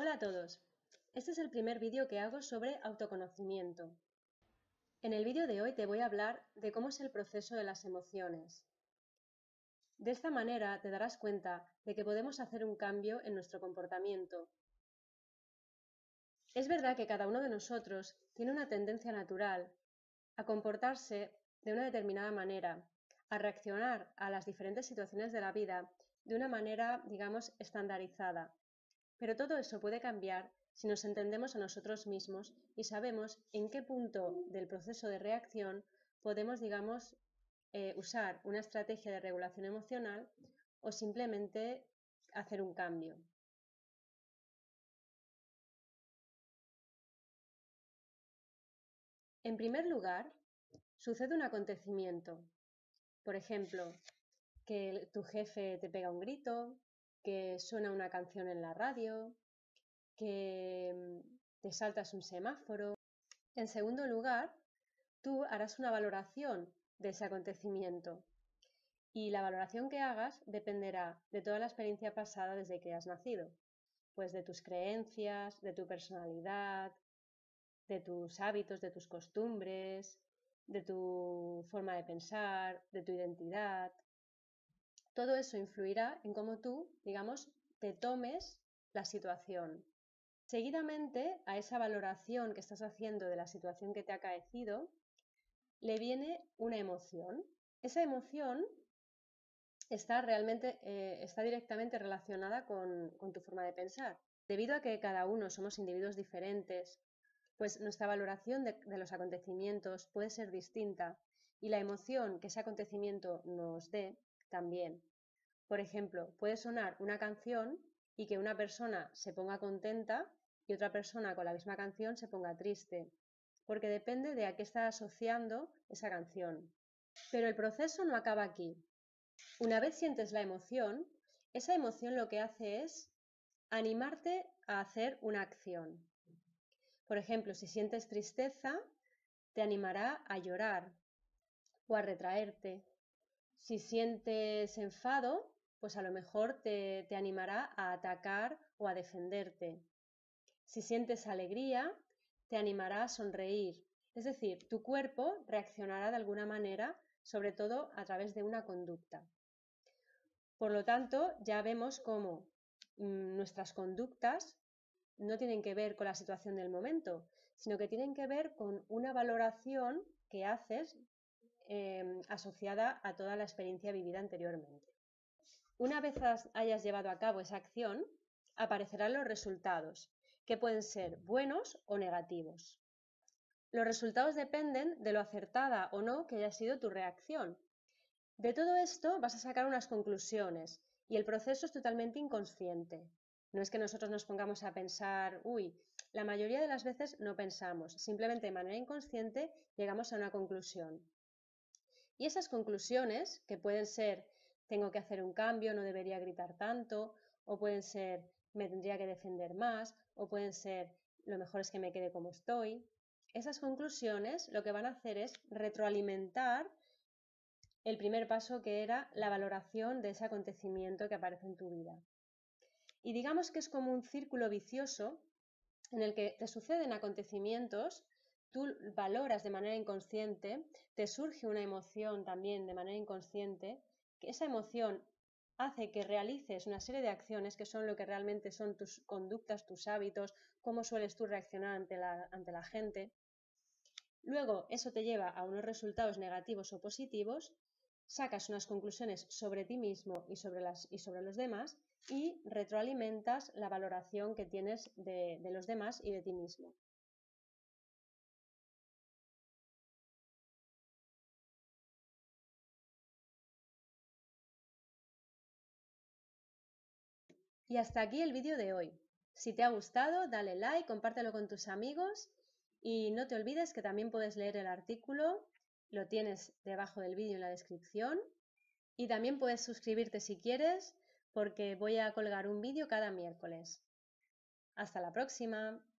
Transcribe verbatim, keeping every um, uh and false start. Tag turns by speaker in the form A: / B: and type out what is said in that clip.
A: Hola a todos, este es el primer vídeo que hago sobre autoconocimiento. En el vídeo de hoy te voy a hablar de cómo es el proceso de las emociones. De esta manera te darás cuenta de que podemos hacer un cambio en nuestro comportamiento. Es verdad que cada uno de nosotros tiene una tendencia natural a comportarse de una determinada manera, a reaccionar a las diferentes situaciones de la vida de una manera, digamos, estandarizada. Pero todo eso puede cambiar si nos entendemos a nosotros mismos y sabemos en qué punto del proceso de reacción podemos, digamos, eh, usar una estrategia de regulación emocional o simplemente hacer un cambio. En primer lugar, sucede un acontecimiento. Por ejemplo, que tu jefe te pega un grito, que suena una canción en la radio, que te saltas un semáforo. En segundo lugar, tú harás una valoración de ese acontecimiento y la valoración que hagas dependerá de toda la experiencia pasada desde que has nacido, pues de tus creencias, de tu personalidad, de tus hábitos, de tus costumbres, de tu forma de pensar, de tu identidad. Todo eso influirá en cómo tú, digamos, te tomes la situación. Seguidamente a esa valoración que estás haciendo de la situación que te ha acaecido, le viene una emoción. Esa emoción está, realmente, eh, está directamente relacionada con, con tu forma de pensar. Debido a que cada uno somos individuos diferentes, pues nuestra valoración de, de los acontecimientos puede ser distinta y la emoción que ese acontecimiento nos dé también. Por ejemplo, puede sonar una canción y que una persona se ponga contenta y otra persona con la misma canción se ponga triste, porque depende de a qué está asociando esa canción. Pero el proceso no acaba aquí. Una vez sientes la emoción, esa emoción lo que hace es animarte a hacer una acción. Por ejemplo, si sientes tristeza, te animará a llorar o a retraerte. Si sientes enfado, pues a lo mejor te, te animará a atacar o a defenderte. Si sientes alegría, te animará a sonreír. Es decir, tu cuerpo reaccionará de alguna manera, sobre todo a través de una conducta. Por lo tanto, ya vemos cómo mmm, nuestras conductas no tienen que ver con la situación del momento, sino que tienen que ver con una valoración que haces eh, asociada a toda la experiencia vivida anteriormente. Una vez hayas llevado a cabo esa acción, aparecerán los resultados, que pueden ser buenos o negativos. Los resultados dependen de lo acertada o no que haya sido tu reacción. De todo esto vas a sacar unas conclusiones y el proceso es totalmente inconsciente. No es que nosotros nos pongamos a pensar, uy, la mayoría de las veces no pensamos, simplemente de manera inconsciente llegamos a una conclusión. Y esas conclusiones, que pueden ser, tengo que hacer un cambio, no debería gritar tanto, o pueden ser, me tendría que defender más, o pueden ser, lo mejor es que me quede como estoy. Esas conclusiones lo que van a hacer es retroalimentar el primer paso, que era la valoración de ese acontecimiento que aparece en tu vida. Y digamos que es como un círculo vicioso en el que te suceden acontecimientos, tú valoras de manera inconsciente, te surge una emoción también de manera inconsciente, que esa emoción hace que realices una serie de acciones que son lo que realmente son tus conductas, tus hábitos, cómo sueles tú reaccionar ante la, ante la gente. Luego eso te lleva a unos resultados negativos o positivos, sacas unas conclusiones sobre ti mismo y sobre, las, y sobre los demás y retroalimentas la valoración que tienes de, de los demás y de ti mismo. Y hasta aquí el vídeo de hoy. Si te ha gustado, dale like, compártelo con tus amigos y no te olvides que también puedes leer el artículo, lo tienes debajo del vídeo en la descripción, y también puedes suscribirte si quieres porque voy a colgar un vídeo cada miércoles. Hasta la próxima.